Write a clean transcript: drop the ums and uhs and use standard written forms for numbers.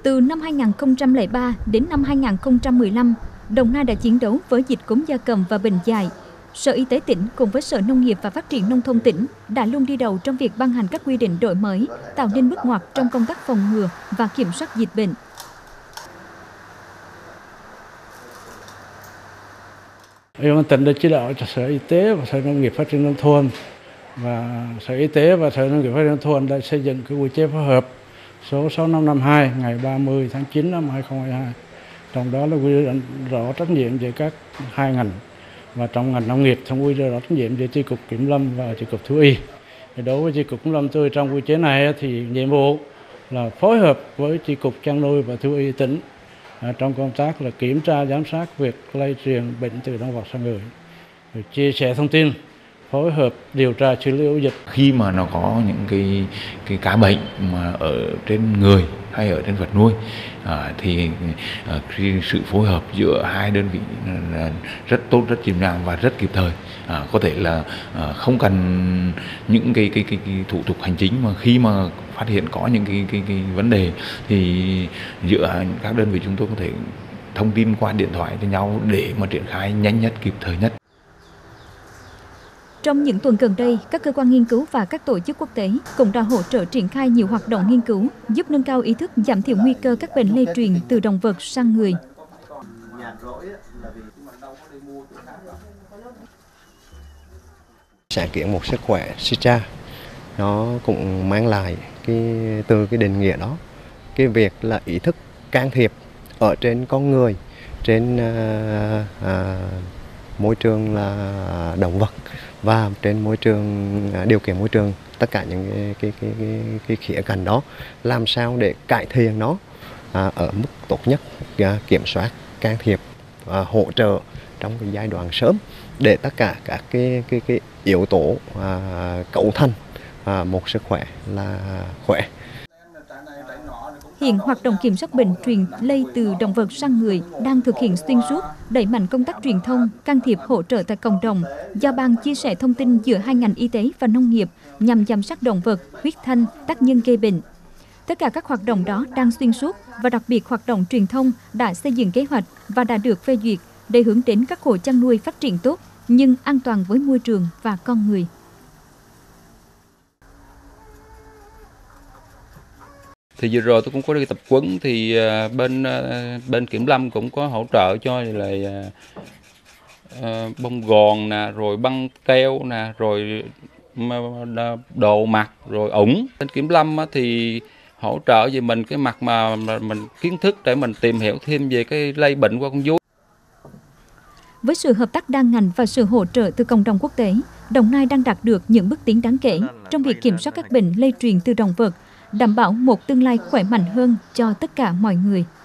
Từ năm 2003 đến năm 2015, Đồng Nai đã chiến đấu với dịch cúm gia cầm và bệnh dại. Sở Y tế tỉnh cùng với Sở Nông nghiệp và Phát triển Nông thôn tỉnh đã luôn đi đầu trong việc ban hành các quy định đổi mới, tạo nên bước ngoặt trong công tác phòng ngừa và kiểm soát dịch bệnh. Ủy ban tỉnh đã chỉ đạo cho Sở Y tế và Sở Nông nghiệp Phát triển Nông thôn và Sở Y tế và Sở Nông nghiệp Phát triển Nông thôn đã xây dựng cái quy chế phối hợp số 6552 ngày 30 tháng 9 năm 2022. Trong đó là quy định rõ trách nhiệm về các hai ngành, và trong ngành nông nghiệp thì quy định rõ trách nhiệm về chi cục kiểm lâm và chi cục thú y. Đối với chi cục kiểm lâm tôi trong quy chế này thì nhiệm vụ là phối hợp với chi cục chăn nuôi và thú y tỉnh trong công tác là kiểm tra giám sát việc lây truyền bệnh từ động vật sang người, rồi chia sẻ thông tin, phối hợp điều tra xử lý ổ dịch. Khi mà nó có những cái cá bệnh mà ở trên người hay ở trên vật nuôi thì sự phối hợp giữa hai đơn vị là rất tốt, rất nhịp nhàng và rất kịp thời. Có thể là không cần những cái thủ tục hành chính, mà khi mà phát hiện có những cái vấn đề thì giữa các đơn vị chúng tôi có thể thông tin qua điện thoại với nhau để mà triển khai nhanh nhất, kịp thời nhất. Trong những tuần gần đây, các cơ quan nghiên cứu và các tổ chức quốc tế cũng đã hỗ trợ triển khai nhiều hoạt động nghiên cứu giúp nâng cao ý thức giảm thiểu nguy cơ các bệnh lây truyền từ động vật sang người. Sáng kiến một sức khỏe Sitra nó cũng mang lại từ cái định nghĩa đó, cái việc là ý thức can thiệp ở trên con người, trên môi trường là động vật và trên môi trường điều kiện môi trường, tất cả những cái khía cạnh đó làm sao để cải thiện nó ở mức tốt nhất, kiểm soát, can thiệp, hỗ trợ trong cái giai đoạn sớm để tất cả các cái yếu tố cấu thành một sức khỏe là khỏe. Hiện hoạt động kiểm soát bệnh truyền lây từ động vật sang người đang thực hiện xuyên suốt, đẩy mạnh công tác truyền thông, can thiệp hỗ trợ tại cộng đồng, giao ban chia sẻ thông tin giữa hai ngành y tế và nông nghiệp nhằm giám sát động vật, huyết thanh, tác nhân gây bệnh. Tất cả các hoạt động đó đang xuyên suốt và đặc biệt hoạt động truyền thông đã xây dựng kế hoạch và đã được phê duyệt để hướng đến các hộ chăn nuôi phát triển tốt nhưng an toàn với môi trường và con người. Thì vừa rồi tôi cũng có đi tập huấn, thì bên kiểm lâm cũng có hỗ trợ cho là bông gòn nè, rồi băng keo nè, rồi đồ mặt, rồi ủng. Bên kiểm lâm thì hỗ trợ về mình cái mặt mà mình kiến thức để mình tìm hiểu thêm về cái lây bệnh qua con vú. Với sự hợp tác đa ngành và sự hỗ trợ từ cộng đồng quốc tế, Đồng Nai đang đạt được những bước tiến đáng kể trong việc kiểm soát các bệnh lây truyền từ động vật, đảm bảo một tương lai khỏe mạnh hơn cho tất cả mọi người.